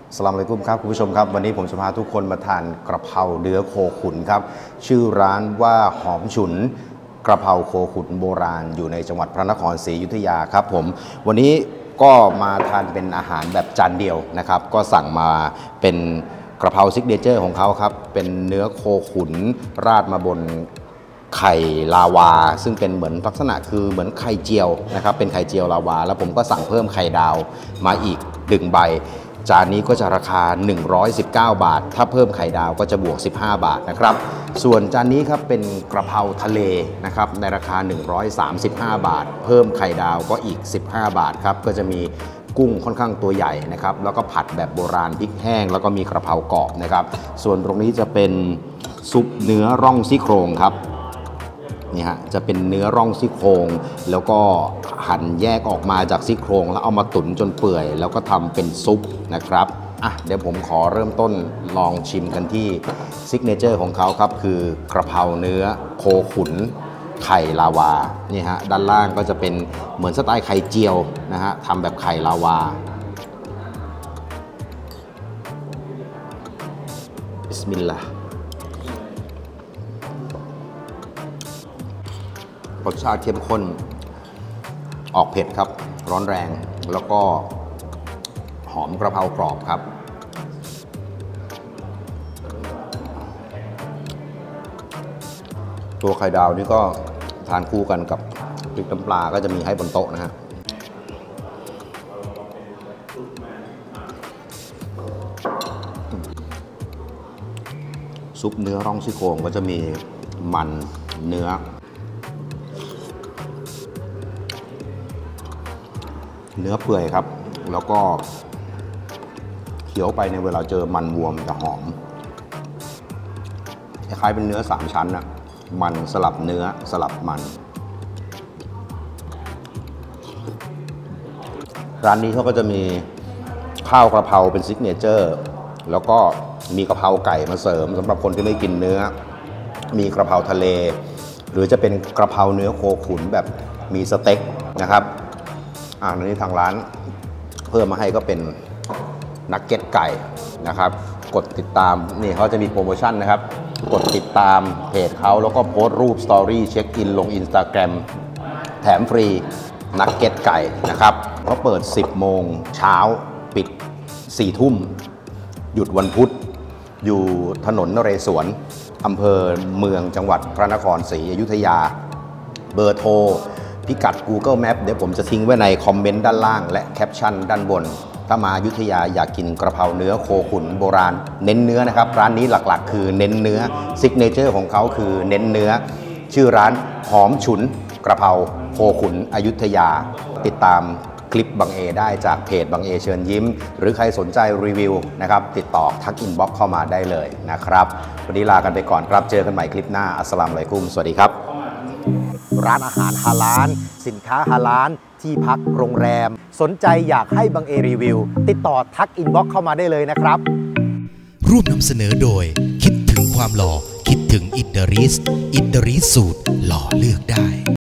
สลามอะลัยกุมครับคุณผู้ชมครับวันนี้ผมจะพาทุกคนมาทานกระเพราเนื้อโคขุนครับชื่อร้านว่าหอมฉุนกระเพราโคขุนโบราณอยู่ในจังหวัดพระนครศรีอยุธยาครับผมวันนี้ก็มาทานเป็นอาหารแบบจานเดียวนะครับก็สั่งมาเป็นกระเพราซิกเนเจอร์ของเขาครับเป็นเนื้อโคขุนราดมาบนไข่ลาวาซึ่งเป็นเหมือนลักษณะคือเหมือนไข่เจียวนะครับเป็นไข่เจียวลาวาแล้วผมก็สั่งเพิ่มไข่ดาวมาอีก1 ใบจานนี้ก็จะราคา119 บาทถ้าเพิ่มไข่ดาวก็จะบวก15 บาทนะครับส่วนจานนี้ครับเป็นกระเพราทะเลนะครับในราคา135 บาทเพิ่มไข่ดาวก็อีก15 บาทครับก็จะมีกุ้งค่อนข้างตัวใหญ่นะครับแล้วก็ผัดแบบโบราณพริกแห้งแล้วก็มีกระเพรากรอบนะครับส่วนตรงนี้จะเป็นซุปเนื้อร่องซี่โครงครับนี่ฮะจะเป็นเนื้อร่องซี่โครงแล้วก็หั่นแยกออกมาจากซี่โครงแล้วเอามาตุ๋นจนเปื่อยแล้วก็ทำเป็นซุปนะครับเดี๋ยวผมขอเริ่มต้นลองชิมกันที่ซิกเนเจอร์ของเขาครับคือกระเพราเนื้อโคขุนไข่ลาวานี่ฮะด้านล่างก็จะเป็นเหมือนสไตล์ไข่เจียวนะฮะทำแบบไข่ลาวาบิสมิลลาห์รสชาติเข้มข้นออกเผ็ดครับร้อนแรงแล้วก็หอมกระเพรากรอบครับตัวไข่ดาวนี่ก็ทานคู่กันกับพริกน้ำปลาก็จะมีให้บนโต๊ะนะฮะซุปเนื้อร่องซี่โครงก็จะมีมันเนื้อเปื่อยครับแล้วก็เคี้ยวไปในเวลาเจอมันวัวมันจะหอมคล้ายๆเป็นเนื้อ3 ชั้นนะมันสลับเนื้อสลับมันร้านนี้เขาก็จะมีข้าวกระเพราเป็นซิกเนเจอร์แล้วก็มีกระเพราไก่มาเสริมสำหรับคนที่ไม่กินเนื้อมีกระเพราทะเลหรือจะเป็นกระเพราเนื้อโคขุนแบบมีสเต็กนะครับอันนี้ทางร้านเพิ่มมาให้ก็เป็นนักเก็ตไก่นะครับกดติดตามนี่เขาจะมีโปรโมชั่นนะครับกดติดตามเพจเขาแล้วก็โพสต์รูปสตอรี่เช็คอินลง Instagram แถมฟรีนักเก็ตไก่นะครับเขาเปิด10 โมงเช้าปิด4 ทุ่มหยุดวันพุธอยู่ถนนนเรศวรอำเภอเมืองจังหวัดพระนครศรีอยุธยาเบอร์โทรพิกัด Google Map เดี๋ยวผมจะทิ้งไว้ในคอมเมนต์ด้านล่างและแคปชั่นด้านบนถ้ามาอยุธยาอยากกินกระเพราเนื้อโคขุนโบราณเน้นเนื้อนะครับร้านนี้หลักๆคือเน้นเนื้อซิกเนเจอร์ของเขาคือเน้นเนื้อชื่อร้านหอมฉุนกระเพราโคขุนอยุธยาติดตามคลิปบังเอได้จากเพจบังเอเชิญยิ้มหรือใครสนใจรีวิวนะครับติดต่อทักอินบ็อกซ์เข้ามาได้เลยนะครับวันนี้ลากันไปก่อนครับเจอกันใหม่คลิปหน้าอัสสลามุอะลัยกุมสวัสดีครับร้านอาหารฮาลาลสินค้าฮาลาลที่พักโรงแรมสนใจอยากให้บังเอรีวิวติดต่อทักอินบ็อกซ์เข้ามาได้เลยนะครับร่วมนำเสนอโดยคิดถึงความหล่อคิดถึงอินเดอริสสูตรหล่อเลือกได้